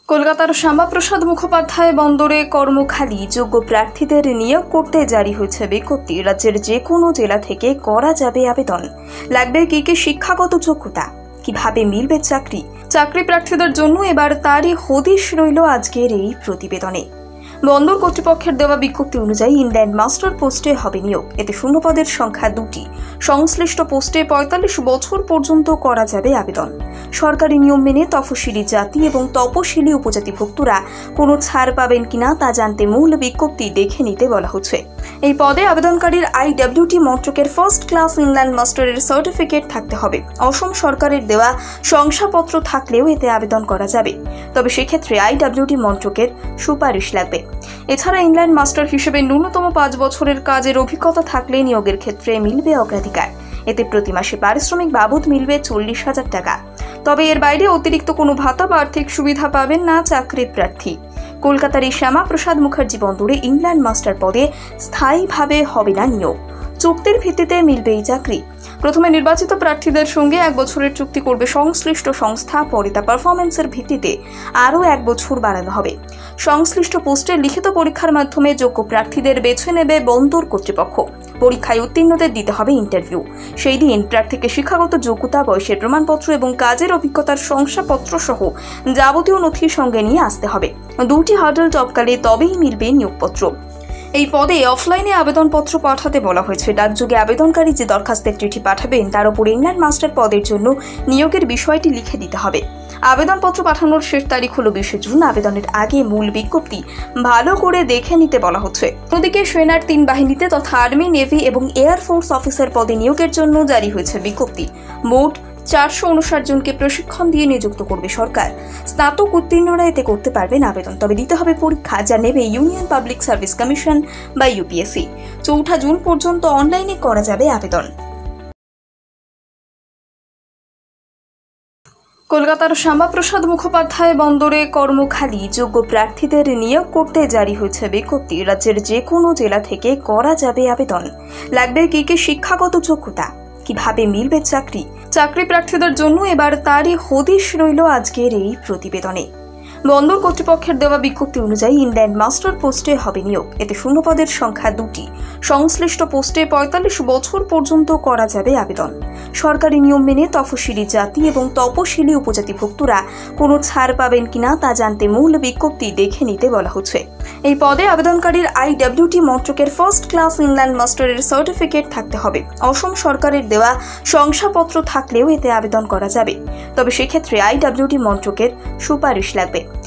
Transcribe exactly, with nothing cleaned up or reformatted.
কলকাতার শ্যামাপ্রসাদ মুখোপাধ্যায় বন্দরে কর্মখালি যোগ্য প্রার্থীদের নিয়োগ করতে জারি হয়েছে বিজ্ঞপ্তি। রাজ্যের যে কোনো জেলা থেকে করা যাবে আবেদন। লাগবে কি কি শিক্ষাগত যোগ্যতা, কিভাবে মিলবে চাকরি চাকরি প্রার্থীদের জন্য এবার তারই হদিশ রইল আজকের এই প্রতিবেদনে। বন্দর কর্তৃপক্ষের দেওয়া বিজ্ঞপ্তি অনুযায়ী ইনল্যান্ড মাস্টার পোস্টে হবে নিয়োগ। এতে শূন্যপদের সংখ্যা দুটি। সংশ্লিষ্ট পোস্টে পঁয়তাল্লিশ বছর পর্যন্ত করা যাবে আবেদন। সরকারি নিয়ম মেনে তফসিলি জাতি এবং তপশিলি উপজাতিভুক্তরা কোনো ছাড় পাবেন কিনা তা জানতে মূল বিজ্ঞপ্তি দেখে নিতে বলা হচ্ছে। এই পদে আবেদনকারীর আইডব্লিউটি মন্ত্রকের ফার্স্ট ক্লাস ইনল্যান্ড মাস্টারের সার্টিফিকেট থাকতে হবে। অসম সরকারের দেওয়া শংসাপত্র থাকলেও এতে আবেদন করা যাবে, তবে সেক্ষেত্রে আইডব্লিউটি মন্ত্রকের সুপারিশ লাগবে। এছাড়া ইনল্যান্ড মাস্টার হিসেবে ন্যূনতম পাঁচ বছরের কাজের অভিজ্ঞতা থাকলে নিয়োগের ক্ষেত্রে মিলবে অগ্রাধিকার। এতে প্রতি মাসে পারিশ্রমিক বাবদ মিলবে চল্লিশ হাজার টাকা। তবে এর বাইরে অতিরিক্ত কোনো ভাতা বা আর্থিক সুবিধা পাবেন না চাকরি প্রার্থী। কলকাতার এই শ্যামাপ্রসাদ মুখার্জি বন্দরে ইনল্যান্ড মাস্টার পদে স্থায়ীভাবে হবে না নিয়োগ, চুক্তির ভিত্তিতে মিলবে এই চাকরি। প্রথমে নির্বাচিত প্রার্থীদের সঙ্গে এক বছরের চুক্তি করবে সংশ্লিষ্ট সংস্থা, পরে তা পারফরমেন্সের ভিত্তিতে আরও এক বছর বাড়ানো হবে। সংশ্লিষ্ট পোস্টে লিখিত পরীক্ষার মাধ্যমে যোগ্য প্রার্থীদের বেছে নেবে বন্দর কর্তৃপক্ষ। পরীক্ষায় উত্তীর্ণদের দিতে হবে ইন্টারভিউ। সেই দিন প্রার্থীকে শিক্ষাগত যোগ্যতা, বয়সের প্রমাণপত্র এবং কাজের অভিজ্ঞতার শংসাপত্র সহ যাবতীয় নথি সঙ্গে নিয়ে আসতে হবে। দুটি হার্ডল টপকালে তবেই মিলবে নিয়োগপত্র। এই পদে অফলাইনে আবেদনপত্র পাঠাতে বলা হয়েছে। ডাকযোগে আবেদনকারী যে দরখাস্তের চিঠি পাঠাবেন তার উপর ইনল্যান্ড মাস্টার পদের জন্য নিয়োগের বিষয়টি লিখে দিতে হবে। আবেদনপত্র পাঠানোর শেষ তারিখ হলো বিশে জুন। আবেদনের আগে মূল বিজ্ঞপ্তি ভালো করে দেখে নিতে বলা হচ্ছে। অন্যদিকে সেনার তিন বাহিনীতে তথা আর্মি, নেভি এবং এয়ারফোর্স অফিসার পদে নিয়োগের জন্য জারি হয়েছে বিজ্ঞপ্তি। মোট চারশো উনষাট জনকে প্রশিক্ষণ দিয়ে নিযুক্ত করবে সরকার। স্নাতক উত্তীর্ণরা এতে করতে পারবেন আবেদন, তবে দিতে হবে পরীক্ষা, যা নেবে ইউনিয়ন পাবলিক সার্ভিস কমিশন বা ইউপিএসসি। চৌঠা জুন পর্যন্ত অনলাইনে করা যাবে আবেদন। কলকাতার শ্যামাপ্রসাদ মুখোপাধ্যায় বন্দরে কর্মখালি যোগ্য প্রার্থীদের নিয়োগ করতে জারি হয়েছে বিজ্ঞপ্তি। রাজ্যের যে কোনো জেলা থেকে করা যাবে আবেদন। লাগবে কি কি শিক্ষাগত যোগ্যতা, কিভাবে মিলবে চাকরি চাকরি প্রার্থীদের জন্য এবার তারই হদিশ রইল আজকের এই প্রতিবেদনে। বন্দর কর্তৃপক্ষের দেওয়া বিজ্ঞপ্তি অনুযায়ী ইনল্যান্ড মাস্টার পোস্টে হবে নিয়োগ। এতে শূন্যপদের সংখ্যা দুটি। সংশ্লিষ্ট পোস্টে পঁয়তাল্লিশ বছর পর্যন্ত করা যাবে আবেদন। সরকারি নিয়ম মেনে তফসিলি জাতি এবং তপশিলি উপজাতিভুক্তরা কোনো ছাড় পাবেন কিনা তা জানতে মূল বিজ্ঞপ্তি দেখে নিতে বলা হচ্ছে। এই পদে আবেদনকারীর আইডব্লিউটি মন্ত্রকের ফার্স্ট ক্লাস ইনল্যান্ড মাস্টারের সার্টিফিকেট থাকতে হবে। অসম সরকারের দেওয়া শংসাপত্র থাকলেও এতে আবেদন করা যাবে, তবে সেক্ষেত্রে আইডব্লিউটি মন্ত্রকের সুপারিশ লাগবে।